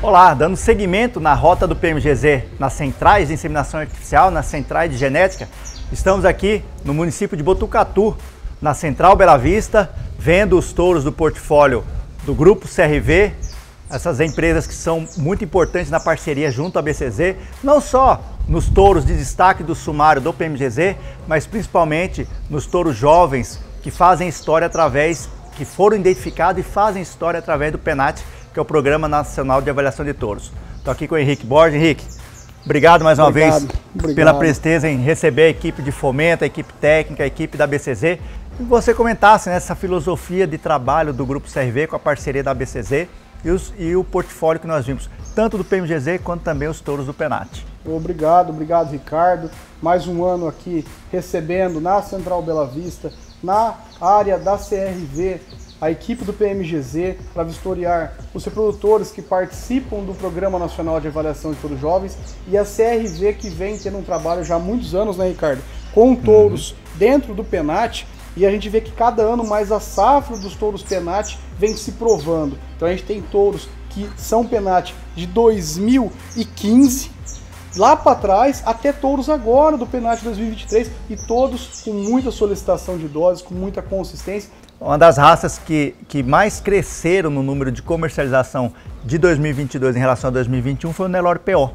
Olá, dando seguimento na rota do PMGZ nas centrais de inseminação artificial, nas centrais de genética, estamos aqui no município de Botucatu, na Central Bela Vista, vendo os touros do portfólio do Grupo CRV, essas empresas que são muito importantes na parceria junto à BCZ, não só nos touros de destaque do sumário do PMGZ, mas principalmente nos touros jovens que fazem história que foram identificados e fazem história através do PENAT, que é o Programa Nacional de Avaliação de Touros. Estou aqui com o Henrique Borges. Henrique, obrigado mais uma vez pela presteza em receber a equipe de fomento, a equipe técnica, a equipe da BCZ. E você comentasse essa filosofia de trabalho do Grupo CRV com a parceria da BCZ e o portfólio que nós vimos, tanto do PMGZ quanto também os touros do PENAT. Obrigado Ricardo. Mais um ano aqui recebendo na Central Bela Vista, na área da CRV, a equipe do PMGZ para vistoriar os reprodutores que participam do Programa Nacional de Avaliação de Touros Jovens e a CRV que vem tendo um trabalho já há muitos anos, né, Ricardo? Com touros dentro do PENAT, e a gente vê que cada ano mais a safra dos touros PENAT vem se provando. Então a gente tem touros que são PENAT de 2015, lá para trás, até touros agora do PENAT 2023, e todos com muita solicitação de doses, com muita consistência. Uma das raças que mais cresceram no número de comercialização de 2022 em relação a 2021 foi o Nelore PO.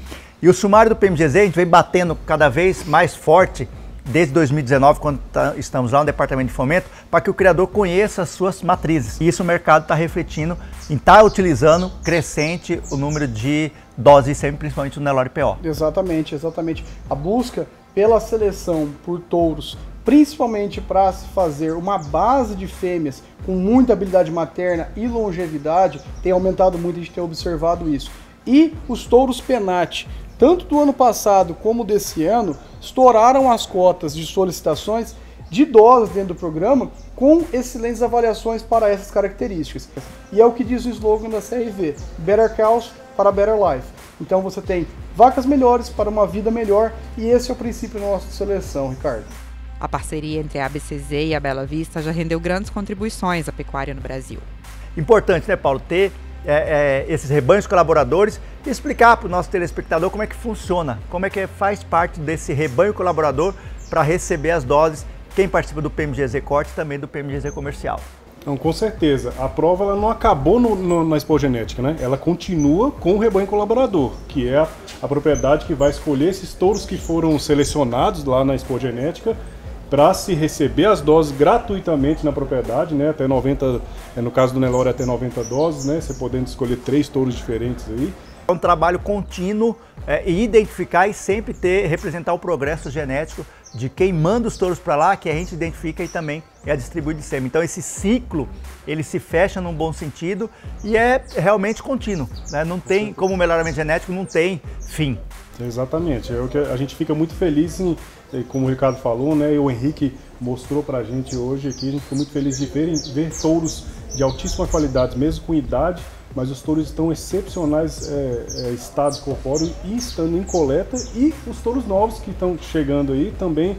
E o sumário do PMGZ a gente vem batendo cada vez mais forte desde 2019, quando estamos lá no Departamento de Fomento, para que o criador conheça as suas matrizes. E isso o mercado está refletindo em estar utilizando crescente o número de doses ICM, principalmente o Nelore PO. Exatamente. A busca pela seleção por touros, principalmente para se fazer uma base de fêmeas com muita habilidade materna e longevidade, tem aumentado muito, a gente tem observado isso. E os touros PENAT, tanto do ano passado como desse ano, estouraram as cotas de solicitações de doses dentro do programa com excelentes avaliações para essas características. E é o que diz o slogan da CRV, Better Cows para Better Life. Então você tem vacas melhores para uma vida melhor, e esse é o princípio da nossa seleção, Ricardo. A parceria entre a ABCZ e a Bela Vista já rendeu grandes contribuições à pecuária no Brasil. Importante, né, Paulo, ter esses rebanhos colaboradores e explicar para o nosso telespectador como é que funciona, como é que faz parte desse rebanho colaborador para receber as doses, quem participa do PMGZ Corte e também do PMGZ Comercial. Então, com certeza, a prova ela não acabou na Expogenética, né? Ela continua com o rebanho colaborador, que é a propriedade que vai escolher esses touros que foram selecionados lá na Expogenética para se receber as doses gratuitamente na propriedade, né? Até 90, no caso do Nelore, até 90 doses, né? Você podendo escolher 3 touros diferentes aí. É um trabalho contínuo e identificar e sempre representar o progresso genético de quem manda os touros para lá, que a gente identifica e também é distribuído de sêmen. Então esse ciclo, ele se fecha num bom sentido e é realmente contínuo, né? Não tem, como o melhoramento genético, não tem fim. Exatamente, é o que a gente fica muito feliz em, como o Ricardo falou, né? E o Henrique mostrou pra gente hoje aqui, a gente ficou muito feliz de ver touros de altíssima qualidade, mesmo com idade, mas os touros estão excepcionais estados corpóreos e estando em coleta, e os touros novos que estão chegando aí também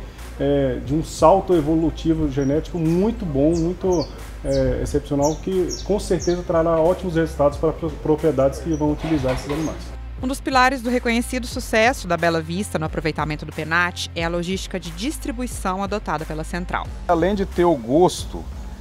de um salto evolutivo genético muito bom, muito excepcional, que com certeza trará ótimos resultados para propriedades que vão utilizar esses animais. Um dos pilares do reconhecido sucesso da Bela Vista no aproveitamento do PENAT é a logística de distribuição adotada pela Central. Além de ter o gosto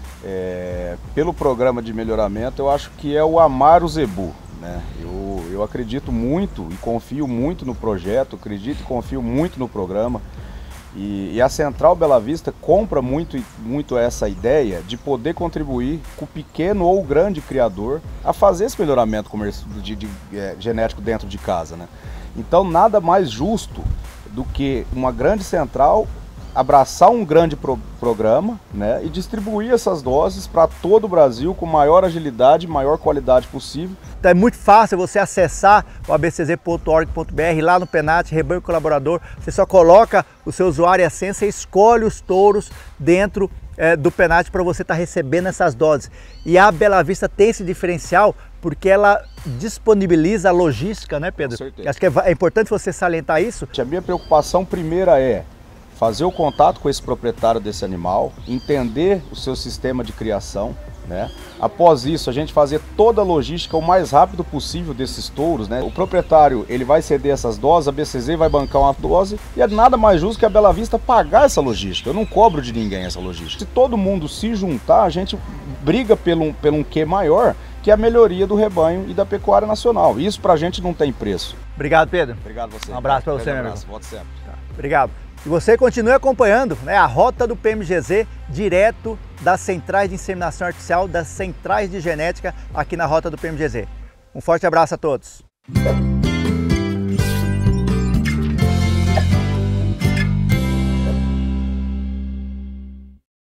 pelo programa de melhoramento, eu acho que é o amar o zebu, né? Eu acredito muito e confio muito no projeto, acredito e confio muito no programa. E a Central Bela Vista compra muito essa ideia de poder contribuir com o pequeno ou o grande criador a fazer esse melhoramento genético dentro de casa, né? Então nada mais justo do que uma grande central abraçar um grande programa, né, e distribuir essas doses para todo o Brasil com maior agilidade e maior qualidade possível. Então é muito fácil você acessar o abcz.org.br, lá no PENAT, Rebanho Colaborador, você só coloca o seu usuário e a senha, você escolhe os touros dentro do PENAT para você estar recebendo essas doses. E a Bela Vista tem esse diferencial porque ela disponibiliza a logística, né, Pedro? Com certeza. Acho que é importante você salientar isso. A minha preocupação primeira é fazer o contato com esse proprietário desse animal, entender o seu sistema de criação, né? Após isso, a gente fazer toda a logística o mais rápido possível desses touros, né? O proprietário, ele vai ceder essas doses, a BCZ vai bancar uma dose e é nada mais justo que a Bela Vista pagar essa logística. Eu não cobro de ninguém essa logística. Se todo mundo se juntar, a gente briga pelo um quê maior, que é a melhoria do rebanho e da pecuária nacional. Isso pra gente não tem preço. Obrigado, Pedro. Obrigado a você. Um abraço para você, meu amigo. Volte sempre. Obrigado. E você continue acompanhando, né, a rota do PMGZ direto das centrais de inseminação artificial, das centrais de genética aqui na rota do PMGZ. Um forte abraço a todos.